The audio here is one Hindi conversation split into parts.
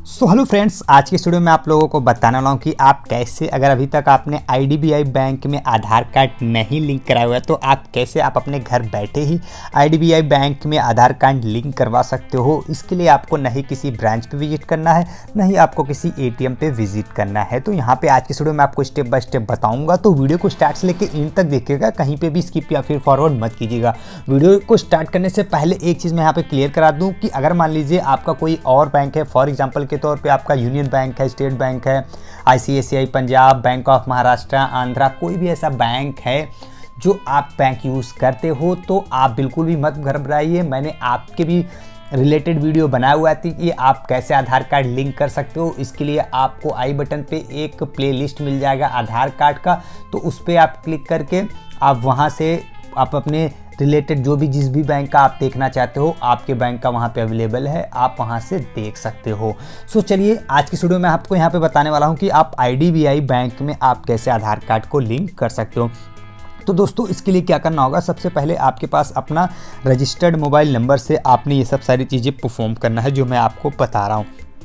हेलो फ्रेंड्स, आज की वीडियो में आप लोगों को बताने वाला हूँ कि आप कैसे, अगर अभी तक आपने आईडीबीआई बैंक में आधार कार्ड नहीं लिंक कराया हुआ है तो आप कैसे अपने घर बैठे ही आईडीबीआई बैंक में आधार कार्ड लिंक करवा सकते हो। इसके लिए आपको नहीं किसी ब्रांच पे विजिट करना है, नहीं आपको किसी एटीएम पे विजिट करना है। तो यहाँ पे आज की वीडियो में आपको स्टेप बाय स्टेप बताऊँगा, तो वीडियो को स्टार्ट से लेकर एंड तक देखिएगा, कहीं पर भी स्किप या फिर फॉरवर्ड मत कीजिएगा। वीडियो को स्टार्ट करने से पहले एक चीज़ मैं यहाँ पर क्लियर करा दूँ कि अगर मान लीजिए आपका कोई और बैंक है, फॉर एग्जाम्पल के तौर पे आपका यूनियन बैंक है, स्टेट बैंक है, ICICI, Punjab, bank of Maharashtra, Andhra, कोई भी ऐसा बैंक है जो आप बैंक यूज़ करते हो, तो आप बिल्कुल भी मत घबराइए। मैंने आपके भी रिलेटेड वीडियो बनाया हुआ थी कि आप कैसे आधार कार्ड लिंक कर सकते हो। इसके लिए आपको आई बटन पे एक प्लेलिस्ट मिल जाएगा आधार कार्ड का, तो उस पर आप क्लिक करके आप वहाँ से आप अपने रिलेटेड जो भी जिस भी बैंक का आप देखना चाहते हो, आपके बैंक का वहाँ पे अवेलेबल है, आप वहाँ से देख सकते हो। सो चलिए आज की वीडियो में आपको यहाँ पे बताने वाला हूँ कि आप आईडीबीआई बैंक में आप कैसे आधार कार्ड को लिंक कर सकते हो। तो दोस्तों इसके लिए क्या करना होगा, सबसे पहले आपके पास अपना रजिस्टर्ड मोबाइल नंबर से आपने ये सब सारी चीज़ें परफॉर्म करना है जो मैं आपको बता रहा हूँ।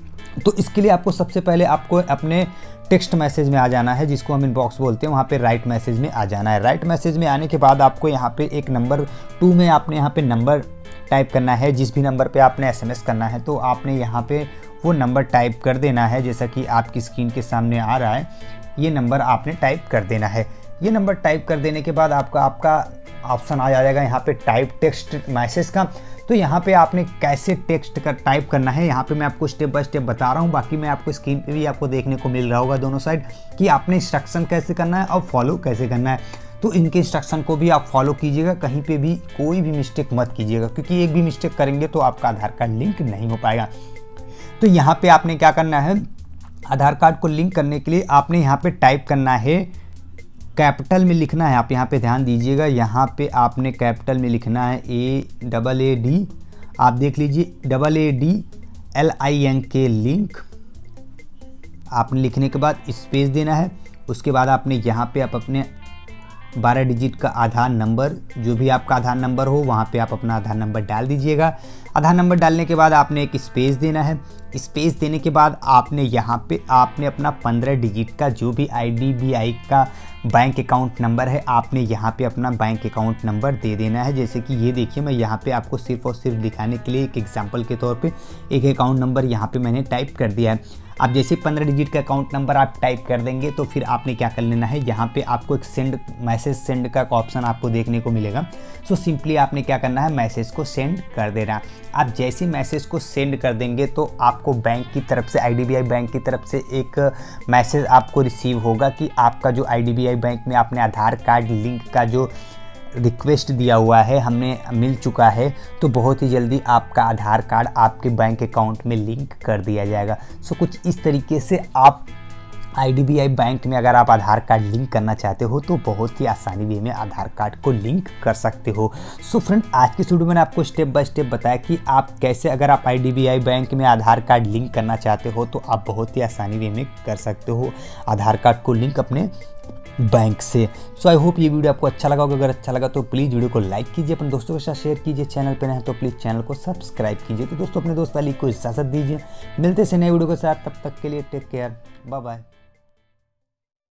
तो इसके लिए आपको सबसे पहले आपको अपने टेक्स्ट मैसेज में आ जाना है, जिसको हम इनबॉक्स बोलते हैं, वहाँ पे राइट मैसेज में आ जाना है। राइट मैसेज में आने के बाद आपको यहाँ पे एक नंबर 2 में आपने यहाँ पे नंबर टाइप करना है, जिस भी नंबर पे आपने एसएमएस करना है तो आपने यहाँ पे वो नंबर टाइप कर देना है। जैसा कि आपकी स्क्रीन के सामने आ रहा है, ये नंबर आपने टाइप कर देना है। ये नंबर टाइप कर देने के बाद आपका ऑप्शन आ जाएगा यहाँ पे टाइप टेक्स्ट मैसेज का। तो यहाँ पे आपने कैसे टेक्स्ट का टाइप करना है, यहाँ पे मैं आपको स्टेप बाय स्टेप बता रहा हूँ। बाकी मैं आपको स्क्रीन पे भी आपको देखने को मिल रहा होगा दोनों साइड कि आपने इंस्ट्रक्शन कैसे करना है और फॉलो कैसे करना है। तो इनके इंस्ट्रक्शन को भी आप फॉलो कीजिएगा, कहीं पे भी कोई भी मिस्टेक मत कीजिएगा, क्योंकि एक भी मिस्टेक करेंगे तो आपका आधार कार्ड लिंक नहीं हो पाएगा। तो यहाँ पे आपने क्या करना है, आधार कार्ड को लिंक करने के लिए आपने यहाँ पे टाइप करना है, कैपिटल में लिखना है। आप यहाँ पे ध्यान दीजिएगा, यहाँ पे आपने कैपिटल में लिखना है AAD, आप देख लीजिए AADLINK लिंक। आपने लिखने के बाद स्पेस देना है। उसके बाद आपने यहाँ पे आप अपने 12 डिजिट का आधार नंबर, जो भी आपका आधार नंबर हो वहाँ पे आप अपना आधार नंबर डाल दीजिएगा। आधार नंबर डालने के बाद आपने एक स्पेस देना है। स्पेस देने के बाद आपने यहाँ पे आपने अपना 15 डिजिट का जो भी आईडीबीआई का बैंक अकाउंट नंबर है, आपने यहाँ पे अपना बैंक अकाउंट नंबर दे देना है। जैसे कि ये देखिए, मैं यहाँ पे आपको सिर्फ और सिर्फ दिखाने के लिए एक एग्जांपल के तौर पे एक अकाउंट नंबर यहाँ पे मैंने टाइप कर दिया है। आप जैसे 15 डिजिट का अकाउंट नंबर आप टाइप कर देंगे तो फिर आपने क्या कर लेना है, यहाँ पे आपको एक मैसेज सेंड का ऑप्शन आपको देखने को मिलेगा। सो सिंपली आपने क्या करना है, मैसेज को सेंड कर देना। आप जैसे मैसेज को सेंड कर देंगे तो आपको बैंक की तरफ से, आईडीबीआई बैंक की तरफ से एक मैसेज आपको रिसीव होगा कि आपका जो आईडीबीआई बैंक में आपने आधार कार्ड लिंक का जो रिक्वेस्ट दिया हुआ है हमें मिल चुका है। तो बहुत ही जल्दी आपका आधार कार्ड आपके बैंक अकाउंट में लिंक कर दिया जाएगा। सो कुछ इस तरीके से आप आईडीबीआई बैंक में अगर आप आधार कार्ड लिंक करना चाहते हो तो बहुत ही आसानी वे में आधार कार्ड को लिंक कर सकते हो। सो फ्रेंड, आज की वीडियो में मैंने आपको स्टेप बाय स्टेप बताया कि आप कैसे, अगर आप आईडीबीआई बैंक में आधार कार्ड लिंक करना चाहते हो तो आप बहुत ही आसानी वे में कर सकते हो आधार कार्ड को लिंक अपने बैंक से। सो आई होप ये वीडियो आपको अच्छा लगा होगा। अगर अच्छा लगा तो प्लीज़ वीडियो को लाइक कीजिए, अपने दोस्तों के साथ शेयर कीजिए, चैनल पर नए हैं तो प्लीज़ चैनल को सब्सक्राइब कीजिए। तो दोस्तों अपने दोस्त वाली को इजाज़त दीजिए, मिलते से नए वीडियो के साथ, तब तक के लिए टेक केयर, बाय बाय।